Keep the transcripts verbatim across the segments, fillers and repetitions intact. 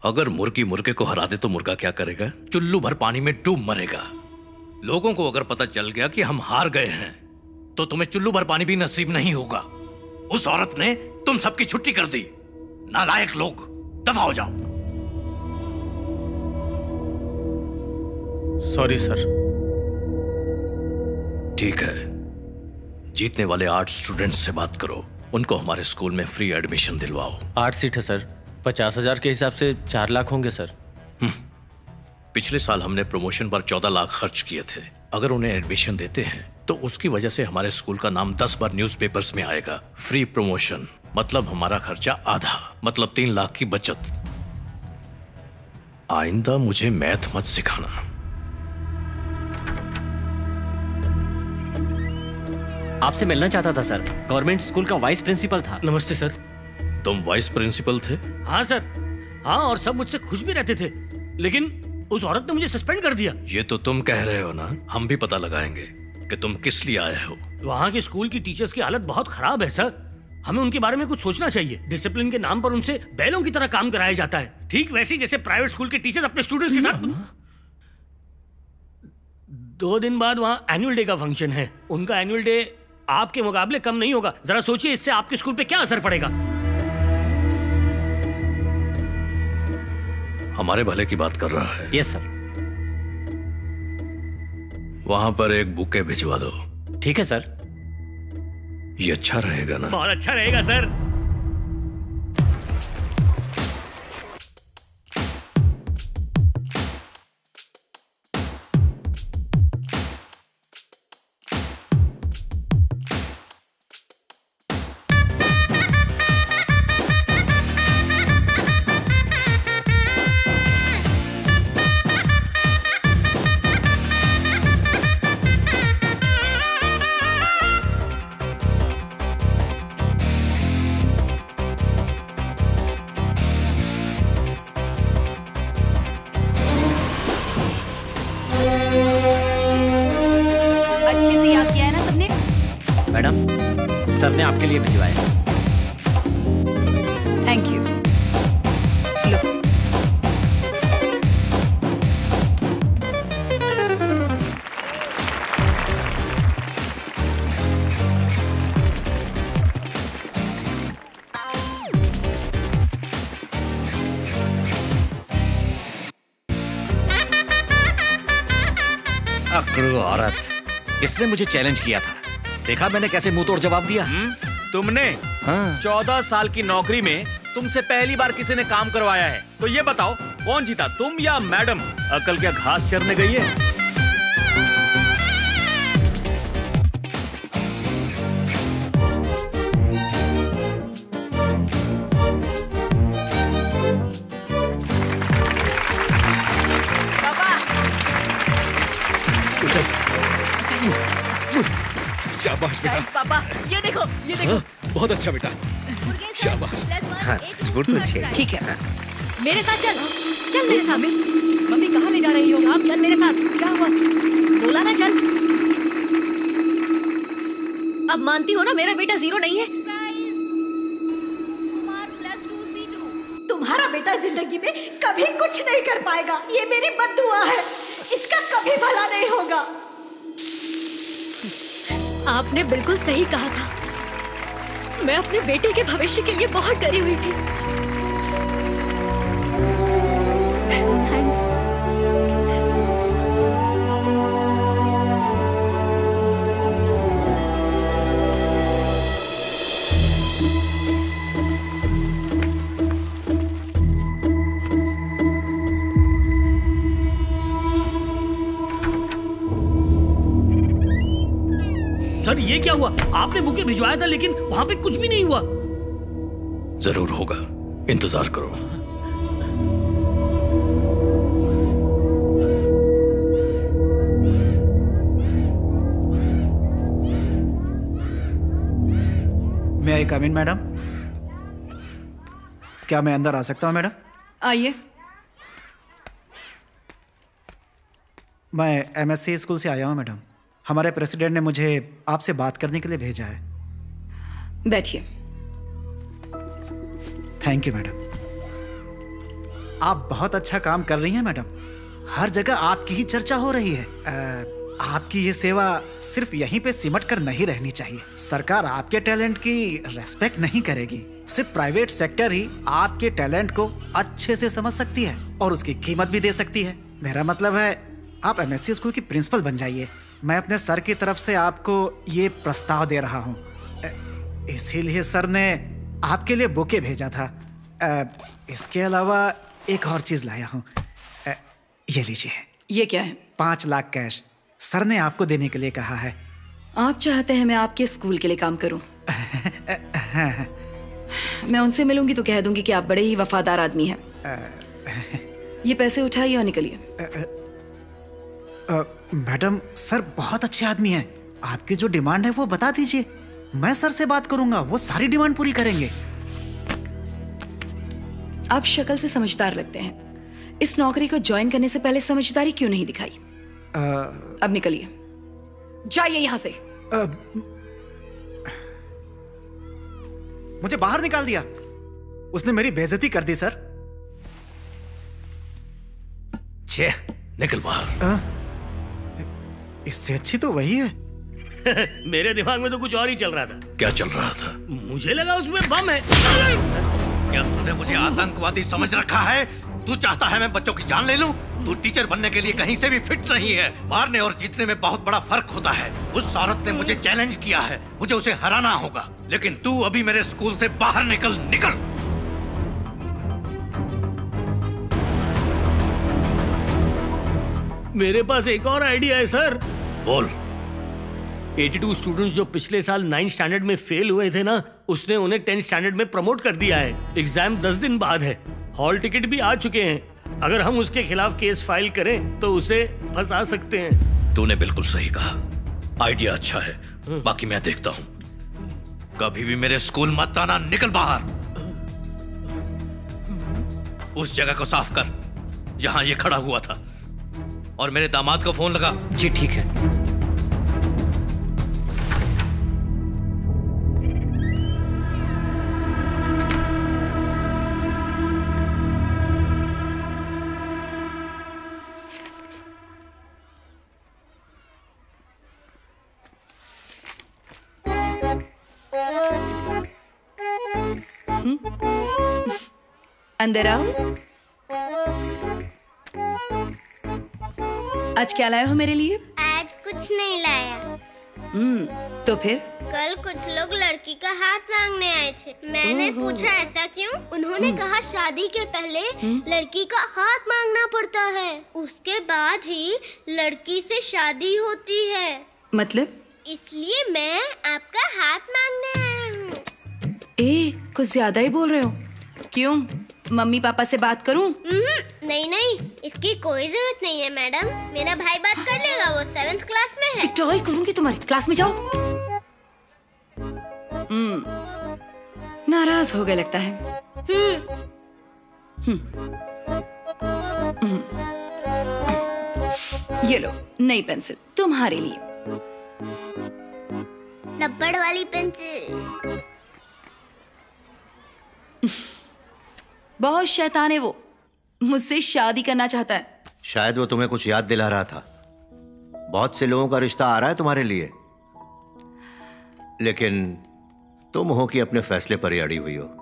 अगर मुर्गी मुर्गे को हरा दे तो मुर्गा क्या करेगा? चुल्लू भर पानी में डूब मरेगा। लोगों को अगर पता चल गया कि हम हार गए हैं तो तुम्हें चुल्लू भर पानी भी नसीब नहीं होगा। उस औरत ने तुम सबकी छुट्टी कर दी। नालायक लोग, दफा हो जाओ। Sorry sir. ठीक है, जीतने वाले आठ स्टूडेंट्स से बात करो, उनको हमारे स्कूल में फ्री एडमिशन दिलवाओ। आठ सीट है सर, पचास हजार के हिसाब से चार लाख होंगे सर। पिछले साल हमने प्रमोशन पर चौदह लाख खर्च किए थे। अगर उन्हें एडमिशन देते हैं तो उसकी वजह से हमारे स्कूल का नाम दस बार न्यूज़पेपर्स में आएगा। फ्री प्रमोशन मतलब हमारा खर्चा आधा, मतलब तीन लाख की बचत। आइंदा मुझे मैथ मत सिखाना। आपसे मिलना चाहता था सर, गवर्नमेंट स्कूल का वाइस प्रिंसिपल था। नमस्ते सर। तुम वाइस प्रिंसिपल थे? हाँ सर, हाँ, और सब मुझसे खुश भी रहते थे, लेकिन उस औरत ने मुझे सस्पेंड कर दिया। ये तो तुम कह रहे हो ना, हम भी पता लगाएंगे कि तुम किस लिए आए हो। वहाँ के स्कूल की टीचर्स की हालत बहुत खराब है सर। हमें उनके बारे में कुछ सोचना चाहिए। डिसिप्लिन के नाम पर उनसे बैलों की तरह काम कराया जाता है, ठीक वैसे जैसे प्राइवेट स्कूल के टीचर्स अपने स्टूडेंट्स के साथ। दो दिन बाद वहाँ एनुअल डे का फंक्शन है। उनका एनुअल डे आपके मुकाबले कम नहीं होगा। जरा सोचिए इससे आपके स्कूल पे क्या असर पड़ेगा। हमारे भले की बात कर रहा है। Yes sir. वहां पर एक बुके भिजवा दो। ठीक है सर। ये अच्छा रहेगा ना? बहुत अच्छा रहेगा सर। सर ने आपके लिए भिजवाया। Thank you. लो। अकड़ू औरत, इसने मुझे चैलेंज किया था। देखा मैंने कैसे मुंह तोड़ जवाब दिया। तुमने हाँ। चौदह साल की नौकरी में तुमसे पहली बार किसी ने काम करवाया है, तो ये बताओ कौन जीता, तुम या मैडम? अकल क्या घास चरने गई है? शाबाश बेटा। पापा, ये देखो, ये देखो। बहुत अच्छा बेटा, शाबाश। हाँ, गुड तो अच्छे। ठीक है, मेरे साथ चल, चल मेरे साथ। मम्मी कहाँ ले जा रही हो? आप चल मेरे साथ। क्या हुआ? बोला ना चल। अब मानती हो ना मेरा बेटा जीरो नहीं है। तुम्हारा बेटा जिंदगी में कभी कुछ नहीं कर पाएगा, ये मेरी बद्दुआ है। इसका कभी भला नहीं होगा। आपने बिल्कुल सही कहा था। मैं अपने बेटे के भविष्य के लिए बहुत डरी हुई थी। थैंक्स। सर ये क्या हुआ? आपने बुके भिजवाया था लेकिन वहां पे कुछ भी नहीं हुआ। जरूर होगा, इंतजार करो। मैं आई कम इन मैडम? क्या मैं अंदर आ सकता हूँ मैडम? आइए। मैं एमएससी स्कूल से आया हूँ मैडम। हमारे प्रेसिडेंट ने मुझे आपसे बात करने के लिए भेजा है। बैठिए। Thank you madam. आप बहुत अच्छा काम कर रही हैं मैडम। हर जगह आपकी ही चर्चा हो रही है। आ, आपकी ये सेवा सिर्फ यहीं पे सिमट कर नहीं रहनी चाहिए। सरकार आपके टैलेंट की रेस्पेक्ट नहीं करेगी। सिर्फ प्राइवेट सेक्टर ही आपके टैलेंट को अच्छे से समझ सकती है और उसकी कीमत भी दे सकती है। मेरा मतलब है आप एमएससी स्कूल की प्रिंसिपल बन जाइए। मैं अपने सर की तरफ से आपको ये प्रस्ताव दे रहा हूँ। इसीलिए सर ने आपके लिए बुके भेजा था। इसके अलावा एक और चीज लाया हूँ, ये लीजिए। ये क्या है? पांच लाख कैश सर ने आपको देने के लिए कहा है। आप चाहते हैं मैं आपके स्कूल के लिए काम करूं? मैं उनसे मिलूंगी तो कह दूंगी कि आप बड़े ही वफादार आदमी हैं। ये पैसे उठाइए और निकलिए। मैडम, सर बहुत अच्छे आदमी हैं। आपकी जो डिमांड है वो बता दीजिए, मैं सर से बात करूंगा, वो सारी डिमांड पूरी करेंगे। आप शक्ल से समझदार लगते हैं। इस नौकरी को ज्वाइन करने से पहले समझदारी क्यों नहीं दिखाई? आ, अब निकलिए, जाइए यहां से। आ, मुझे बाहर निकाल दिया। उसने मेरी बेइज्जती कर दी सर। छे, निकल बाहर। आ, इससे अच्छी तो वही है। मेरे दिमाग में तो कुछ और ही चल रहा था। क्या चल रहा था? मुझे लगा उसमें बम है। क्या तूने मुझे आतंकवादी समझ रखा है? तू चाहता है मैं बच्चों की जान ले लूं? तू टीचर बनने के लिए कहीं से भी फिट नहीं है। मारने और जीतने में बहुत बड़ा फर्क होता है। उस औरत ने मुझे चैलेंज किया है, मुझे उसे हराना होगा। लेकिन तू अभी मेरे स्कूल से बाहर निकल, निकल। मेरे पास एक और आइडिया है सर। बोल। बयासी स्टूडेंट्स जो पिछले साल नाइन्थ स्टैंडर्ड में फेल हुए थे ना, उसने उन्हें टेंथ स्टैंडर्ड में प्रमोट कर दिया है। एग्जाम दस दिन बाद है, हॉल टिकट भी आ चुके हैं। अगर हम उसके खिलाफ केस फाइल करें तो उसे फंसा सकते हैं। तूने बिल्कुल सही कहा, आइडिया अच्छा है। बाकी मैं देखता हूं। कभी भी मेरे स्कूल मत आना, निकल बाहर। उस जगह को साफ कर जहां ये खड़ा हुआ था, और मेरे दामाद को फोन लगा। जी ठीक है। अंदर आओ। आज क्या लाए हो मेरे लिए? आज कुछ नहीं लाया। हम्म, तो फिर? कल कुछ लोग लड़की का हाथ मांगने आए थे। मैंने पूछा ऐसा क्यों? उन्होंने कहा शादी के पहले लड़की का हाथ मांगना पड़ता है, उसके बाद ही लड़की से शादी होती है। मतलब? इसलिए मैं आपका हाथ मांगने आया हूँ। ए, कुछ ज्यादा ही बोल रहे हो। क्यों, मम्मी पापा से बात करूं? नहीं नहीं, इसकी कोई जरूरत नहीं है मैडम। मेरा भाई बात कर लेगा, वो सेवेंथ क्लास में है। ट्राई करूंगी तुम्हारी क्लास में। जाओ। हम्म, नाराज हो गए लगता है। हम्म, ये लो नई पेंसिल तुम्हारे लिए। रबड़ वाली पेंसिल। बहुत शैतान है वो, मुझसे शादी करना चाहता है। शायद वो तुम्हें कुछ याद दिला रहा था। बहुत से लोगों का रिश्ता आ रहा है तुम्हारे लिए, लेकिन तुम हो कि अपने फैसले पर ही अड़ी हुई हो।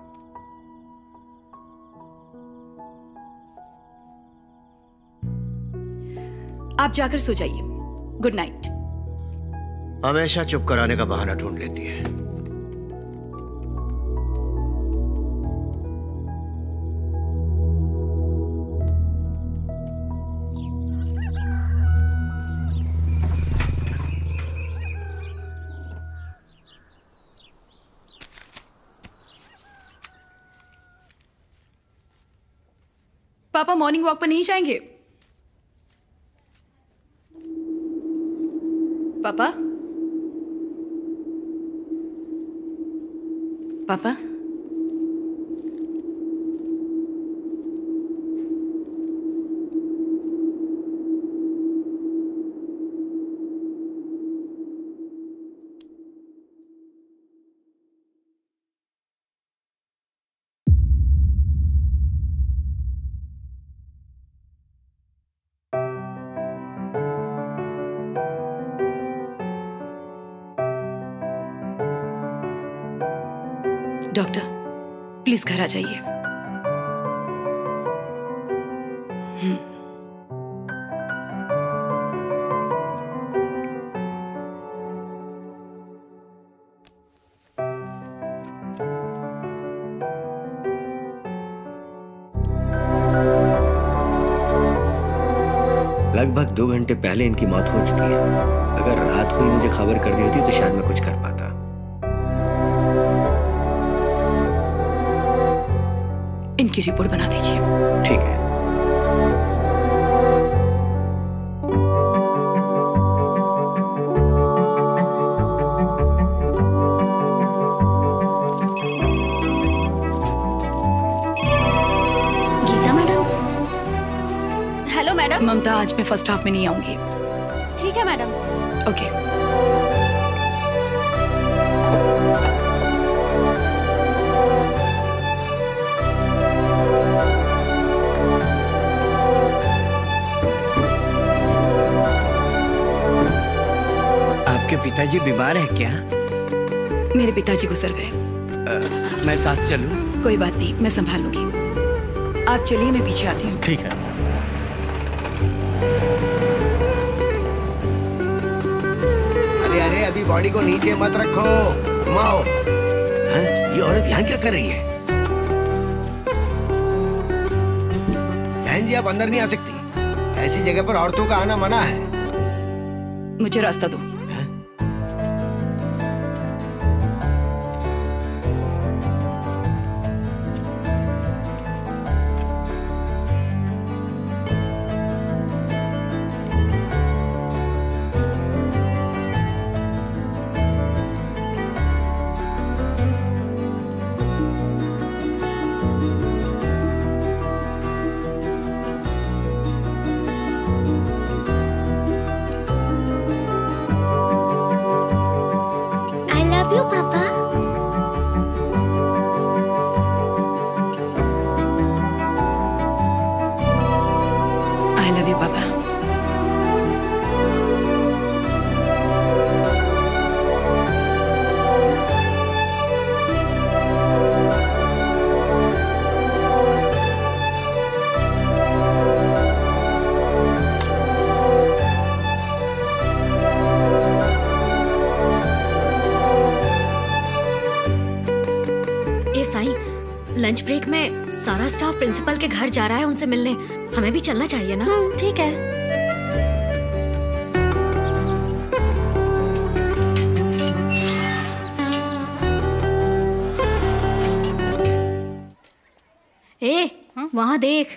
आप जाकर सो जाइए। Good night. हमेशा चुप कराने का बहाना ढूंढ लेती है। पापा मॉर्निंग वॉक पर नहीं जाएंगे? पापा? पापा? डॉक्टर प्लीज घर आ जाइए। हम्म। लगभग दो घंटे पहले इनकी मौत हो चुकी है। अगर रात को ही मुझे खबर कर दी होती तो शायद मैं कुछ कर पाता। इनकी रिपोर्ट बना दीजिए। ठीक है। Geeta madam. Hello madam. Mamata, आज मैं फर्स्ट हाफ में नहीं आऊंगी। ठीक है मैडम। ओके। आपके पिताजी बीमार है क्या? मेरे पिताजी गुजर गए। मैं साथ चलूं? कोई बात नहीं, मैं संभाल लूंगी। आप चलिए, मैं पीछे आती हूँ। ठीक है। अरे अरे अभी बॉडी को नीचे मत रखो, घुमाओ। हाँ? ये औरत यहाँ क्या कर रही है? बहन जी, आप अंदर नहीं आ सकती। ऐसी जगह पर औरतों का आना मना है। मुझे रास्ता दो। लंच ब्रेक में सारा स्टाफ प्रिंसिपल के घर जा रहा है उनसे मिलने। हमें भी चलना चाहिए ना? ठीक है। ए, वहां देख।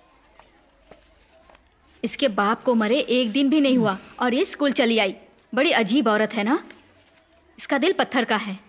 इसके बाप को मरे एक दिन भी नहीं हुआ और ये स्कूल चली आई। बड़ी अजीब औरत है ना? इसका दिल पत्थर का है।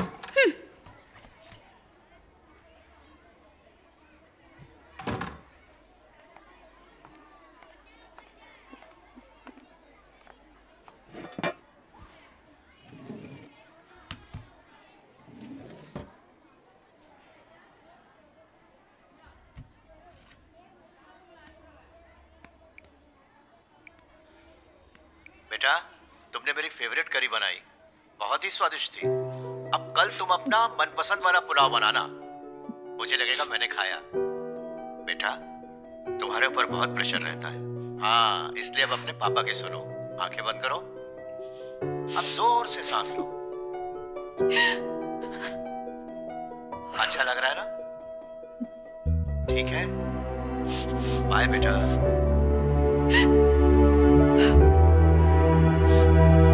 बेटा, तुमने मेरी फेवरेट करी बनाई, बहुत ही स्वादिष्ट थी। अब कल तुम अपना मनपसंद वाला पुलाव बनाना, मुझे लगेगा मैंने खाया। बेटा, तुम्हारे ऊपर बहुत प्रेशर रहता है। हाँ, इसलिए अब अपने पापा की सुनो। आंखें बंद करो, अब जोर से सांस लो। अच्छा लग रहा है ना? ठीक है, बाय बेटा।